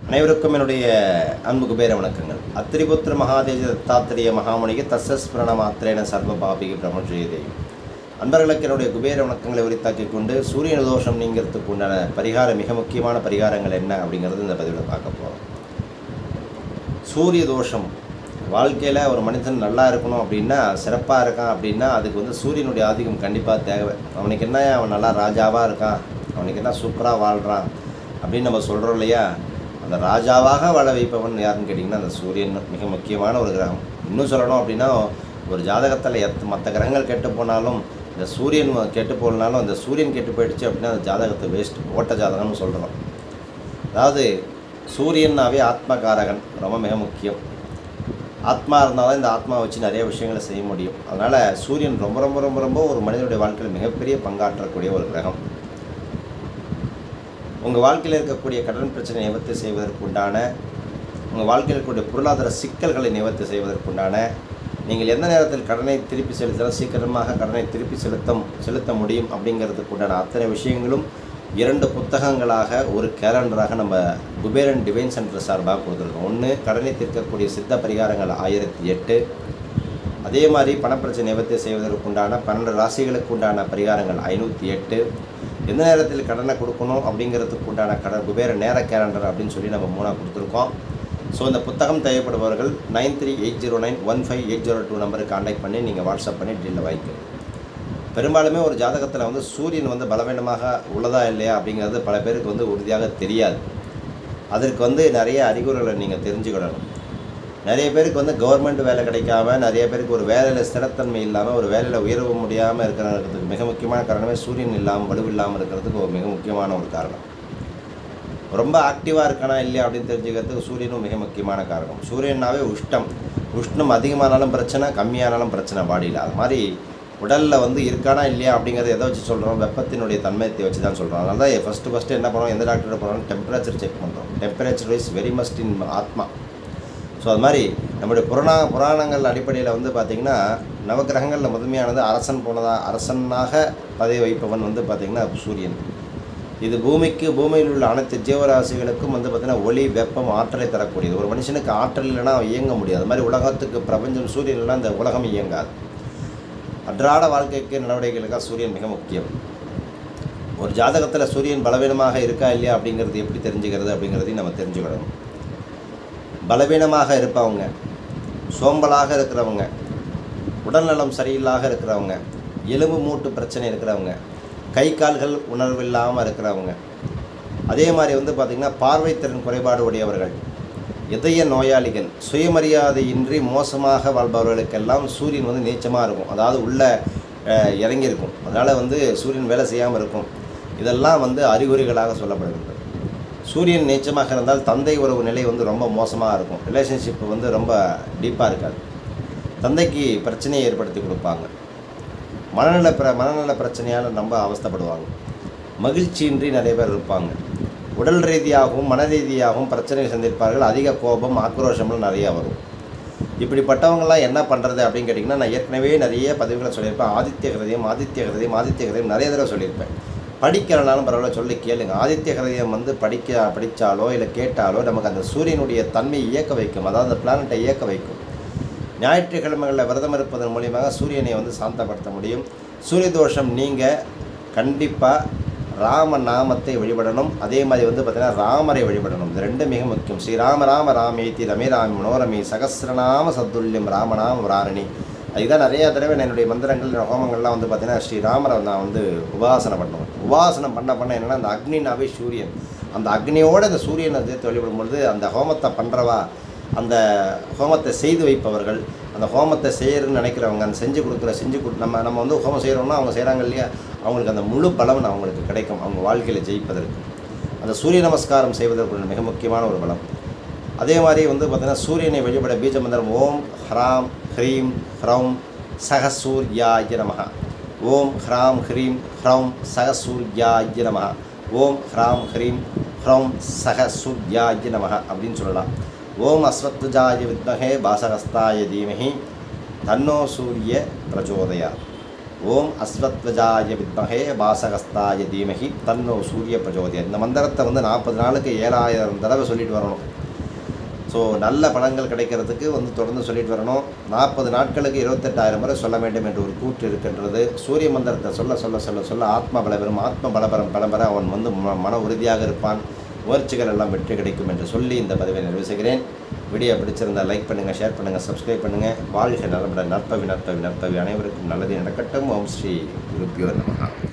அனைவருக்கும் என்னுடைய அன்பு குபேர வணக்கங்கள். அத்திரிபுத்திர மகாதேஜ தத்தாத்திரிய மகாமுனிக்கு தஸ்ஸஸ்பிரண மாத்திரேன சர்வ பாபிகி பிரமஜயதேயும். அன்பர்களுக்கு என்னுடைய குபேர வணக்கங்களை உரித்தாக்கிக் கொண்டு சூரியன் தோஷம் நீங்கிறதுக்கு உண்டான பரிகாரம், மிக முக்கியமான பரிகாரங்கள் என்ன அப்படிங்கிறது இந்த பதிவில் பார்க்க போகிறோம். சூரிய தோஷம் வாழ்க்கையில் ஒரு மனிதன் நல்லா இருக்கணும் அப்படின்னா, சிறப்பாக இருக்கான் அப்படின்னா அதுக்கு சூரியனுடைய ஆதிக்கம் கண்டிப்பாக தேவை. அவனுக்கு என்ன, அவன் நல்லா ராஜாவாக இருக்கான், அவனுக்கு என்ன சூப்பராக வாழ்கிறான் அப்படின்னு நம்ம சொல்கிறோம் இல்லையா. அந்த ராஜாவாக வாழ வைப்பவன் யாருன்னு கேட்டிங்கன்னா அந்த சூரியன் மிக முக்கியமான ஒரு கிரகம். இன்னும் சொல்லணும் அப்படின்னா, ஒரு ஜாதகத்தில் மற்ற கிரகங்கள் கெட்டு போனாலும் இந்த சூரியன் கெட்டு போனாலும் அந்த சூரியன் கெட்டு போயிடுச்சு அப்படின்னா அந்த ஜாதகத்தை வேஸ்ட், ஓட்ட ஜாதகம்னு சொல்கிறோம். அதாவது சூரியனாவே ஆத்மகாரகன், ரொம்ப மிக முக்கியம். ஆத்மா இருந்தால் தான் இந்த ஆத்மாவை வச்சு நிறைய விஷயங்களை செய்ய முடியும். அதனால் சூரியன் ரொம்ப ரொம்ப ரொம்ப ரொம்ப ஒரு மனிதனுடைய வாழ்க்கையில் மிகப்பெரிய பங்காற்றக்கூடிய ஒரு கிரகம். உங்கள் வாழ்க்கையில் இருக்கக்கூடிய கடன் பிரச்சனை நிவர்த்தி செய்வதற்குண்டான, உங்கள் வாழ்க்கையில் இருக்கக்கூடிய பொருளாதார சிக்கல்களை நிவர்த்தி செய்வதற்குண்டான, நீங்கள் எந்த நேரத்தில் கடனை திருப்பி செலுத்தினால் சீக்கிரமாக கடனை திருப்பி செலுத்த முடியும் அப்படிங்கிறதுக்குண்டான அத்தனை விஷயங்களும் 2 புத்தகங்களாக, ஒரு கேலண்டராக நம்ம குபேரன் டிவைன் சென்டர் சார்பாக கொடுத்துருக்கோம். ஒன்று கடனை தீர்க்கக்கூடிய சித்த பரிகாரங்கள் 1008, அதே மாதிரி பணப்பிரச்சனை நிவர்த்தி செய்வதற்குண்டான 12 ராசிகளுக்கு உண்டான பரிகாரங்கள் 508, எந்த நேரத்தில் கடனை கொடுக்கணும் அப்படிங்கிறதுக்கு உண்டான குபேர நேர கேலண்டர் அப்படின்னு சொல்லி நம்ம 3 கொடுத்துருக்கோம். ஸோ இந்த புத்தகம் தேவைப்படுபவர்கள் 9380915802 நம்பருக்கு கான்டாக்ட் பண்ணி நீங்கள் வாட்ஸ்அப் பண்ணி டீலில் வாங்கிக்கணும். பெரும்பாலுமே ஒரு ஜாதகத்தில் சூரியன் பலவீனமாக உள்ளதா இல்லையா அப்படிங்கிறது பல பேருக்கு உறுதியாக தெரியாது. அதற்கு நிறைய அறிகுறிகளை நீங்கள் தெரிஞ்சுக்கிடணும். நிறைய பேருக்கு கவர்மெண்ட் வேலை கிடைக்காம, நிறைய பேருக்கு ஒரு வேலையில் ஸ்திரத்தன்மை இல்லாமல், ஒரு வேலையில் உயர்வு முடியாமல் இருக்கிறதுக்கு மிக முக்கியமான காரணமே சூரியன் இல்லாமல், வலுவில்லாமல் இருக்கிறதுக்கு ஒரு மிக முக்கியமான ஒரு காரணம். ரொம்ப ஆக்டிவாக இருக்கானா இல்லையா அப்படின்னு தெரிஞ்சுக்கிறதுக்கு சூரியனும் மிக முக்கியமான காரணம். சூரியனாவே உஷ்ணம் அதிகமானாலும் பிரச்சனை, கம்மியானாலும் பிரச்சனை பாடியில். அது மாதிரி உடலில் இருக்கானா இல்லையா அப்படிங்கிறத எதை வச்சு சொல்கிறோம், வெப்பத்தினுடைய தன்மையத்தை வச்சு தான் சொல்கிறோம். அதனால தான் ஃபஸ்ட்டு என்ன பண்ணுறோம், எந்த டாக்டர் போகிறோம், டெம்பரேச்சர் செக் பண்ணுறோம். Temperature wise very must in ஆத்மா. ஸோ அது மாதிரி நம்முடைய புராணங்கள் அடிப்படையில் பார்த்திங்கன்னா நவகிரகங்களில் முதன்மையானது அரசனாக பதவி வைப்பவன் பார்த்திங்கன்னா சூரியன். இது பூமியில் உள்ள அனைத்து ஜீவராசிகளுக்கும் பார்த்திங்கன்னா ஒளி, வெப்பம், ஆற்றலை தரக்கூடியது. ஒரு மனுஷனுக்கு ஆற்றல் இல்லைன்னா இயங்க முடியாது. அது மாதிரி உலகத்துக்கு பிரபஞ்சம் சூரியன் இல்லைன்னா இந்த உலகம் இயங்காது. அன்றாட வாழ்க்கைக்கு நடவடிக்கைகளுக்காக சூரியன் மிக முக்கியம். ஒரு ஜாதகத்தில் சூரியன் பலவீனமாக இருக்கா இல்லையா அப்படிங்கிறது எப்படி தெரிஞ்சுக்கிறது அப்படிங்கிறதையும் நம்ம தெரிஞ்சுக்கிடணும். பலவீனமாக இருப்பவங்க, சோம்பலாக இருக்கிறவங்க, உடல்நலம் சரியில்லாக இருக்கிறவங்க, எலும்பு மூட்டு பிரச்சனை இருக்கிறவங்க, கை கால்கள் உணர்வில்லாமல் இருக்கிறவங்க, அதே மாதிரி பார்த்திங்கன்னா பார்வைத்திறன் குறைபாடு உடையவர்கள், இதய நோயாளிகள், சுயமரியாதையின்றி மோசமாக வாழ்பவர்களுக்கெல்லாம் சூரியன் நீச்சமாக இருக்கும். அதாவது உள்ளே இறங்கியிருக்கும். அதனால் சூரியன் வேலை செய்யாமல் இருக்கும். இதெல்லாம் அறிகுறிகளாக சொல்லப்படுகிறது. சூரியன் நீச்சமாக இருந்தால் தந்தை உறவு நிலை ரொம்ப மோசமாக இருக்கும். ரிலேஷன்ஷிப் ரொம்ப டீப்பாக இருக்காது. தந்தைக்கு பிரச்சனையை ஏற்படுத்தி கொடுப்பாங்க. மனநல பிரச்சனையால் ரொம்ப அவஸ்தைப்படுவாங்க. மகிழ்ச்சியின்றி நிறைய பேர் இருப்பாங்க. உடல் ரீதியாகவும் மன ரீதியாகவும் பிரச்சனை சந்திப்பார்கள். அதிக கோபம், ஆக்ரோஷம்லாம் நிறையா வரும். இப்படிப்பட்டவங்களாம் என்ன பண்ணுறது அப்படின்னு கேட்டிங்கன்னா, நான் ஏற்கனவே நிறைய பதிவுகளை சொல்லியிருப்பேன். ஆதித்ய ஹிருதயம் நிறைய தடவை சொல்லியிருப்பேன். படிக்கிறனாலும் பரவாயில்ல, சொல்லி கேளுங்க. ஆதித்ய ஹிருதயம் படித்தாலோ இல்லை கேட்டாலோ நமக்கு அந்த சூரியனுடைய தன்மையை இயக்க வைக்கும். அதாவது அந்த பிளானட்டை இயக்க வைக்கும். ஞாயிற்றுக்கிழமைகளில் விரதம் இருப்பதன் மூலியமாக சூரியனை சாந்தப்படுத்த முடியும். சூரிய தோஷம் நீங்கள் கண்டிப்பாக ராம நாமத்தை வழிபடணும். அதே மாதிரி பார்த்திங்கன்னா ராமரை வழிபடணும். இது 2 மிக முக்கியம். ஸ்ரீராம ராம ராமேதி ரமே ராமி மனோரமி சகசிரநாம சத்துல்யம் ராமநாம வாரணி. அதுதான் நிறைய தடவை என்னுடைய மந்திரங்கள், ஹோமங்கள்லாம் பார்த்திங்கன்னா ஸ்ரீராமரை நான் உபாசனம் பண்ணுவேன். உபாசனம் பண்ண என்னென்னா, அந்த அக்னினாவே சூரியன். அந்த அக்னியோடு அந்த சூரியனை சேர்த்து வழிபடும்பொழுது அந்த ஹோமத்தை பண்ணுறவா, அந்த ஹோமத்தை செய்து வைப்பவர்கள், அந்த ஹோமத்தை செய்யணும்னு நினைக்கிறவங்க, அந்த செஞ்சு நம்ம ஹோமம் செய்கிறோம்னா அவங்க செய்கிறாங்க இல்லையா, அவங்களுக்கு அந்த முழு பலம் அவங்களுக்கு கிடைக்கும். அவங்க வாழ்க்கையில் ஜெயிப்பதற்கு அந்த சூரிய நமஸ்காரம் செய்வதற்கு மிக முக்கியமான ஒரு பலம். அதே மாதிரி பார்த்திங்கன்னா சூரியனை வழிபட பீஜ மந்திரம் ஓம் ஹ்ராம் ஹ்ரீம் ஹ்ரௌம் சகசூர்யாய நமஹ. ஓம் ஹ்ராம் ஹ்ரீம் ஹ்ரௌம் சகசூர்யாய நமஹ. ஓம் ஹ்ராம் ஹ்ரீம் ஹ்ரௌம் சகசூர்யாய நமஹ அப்படின்னு சொல்லலாம். ஓம் அஸ்வத்வஜாய வித்மஹே பாசகஸ்தாய தீமஹி தன்னோ சூரிய பிரச்சோதயா. ஓம் அஸ்வத்வஜாய வித்மஹே வாசகஸ்தாய தீமஹி தன்னோ சூரிய பிரஜோதய. இந்த மந்திரத்தை வந்து 40 நாளுக்கு 7000 தடவை சொல்லிட்டு வரணும். ஸோ நல்ல பலன்கள் கிடைக்கிறதுக்கு வந்து தொடர்ந்து சொல்லிட்டு வரணும். 40 நாட்களுக்கு 28,000 முறை சொல்ல வேண்டும் என்று ஒரு கூற்று இருக்கின்றது. சூரிய மந்திரத்தை சொல்ல சொல்ல சொல்ல சொல்ல ஆத்ம பலபெறும். ஆத்ம பலபரம் பலபெற அவன் வந்து மன உறுதியாக இருப்பான். முயற்சிகள் எல்லாம் வெற்றி கிடைக்கும் என்று சொல்லி இந்த பதிவை நிறைவு செய்கிறேன். வீடியோ பிடிச்சிருந்தால் லைக் பண்ணுங்கள், ஷேர் பண்ணுங்கள், சப்ஸ்கிரைப் பண்ணுங்கள். வாழ்க நலமுடன். நற்பவி நற்பவி நற்பவி. அனைவருக்கும் நல்லது நடக்கட்டும். ஓம் ஸ்ரீ குருப்பியோ நமஹ.